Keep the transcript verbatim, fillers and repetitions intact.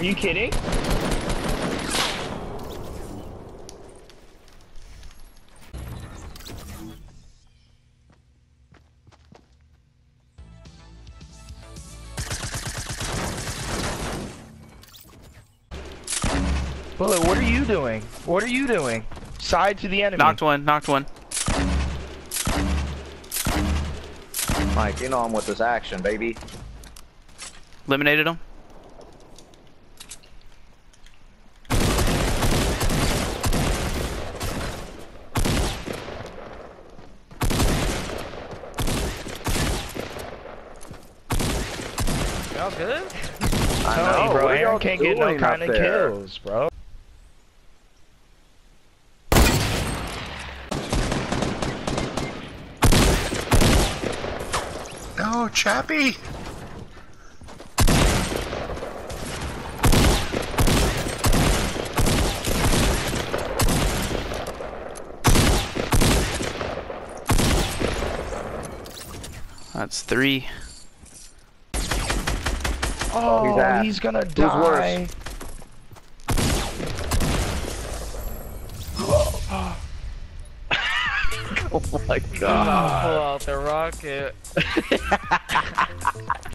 Are you kidding? Bullet, what are you doing? What are you doing? Side to the enemy. Knocked one, knocked one. Mike, you know I'm with this action, baby. Eliminated him. Y'all good? I Tell know, you, bro. what are Aaron y'all can't get no doing kind up of there? kills, bro. No, Chappie! That's three. Oh, he's ass. he's gonna Who's die. Oh my God. god. Pull out the rocket.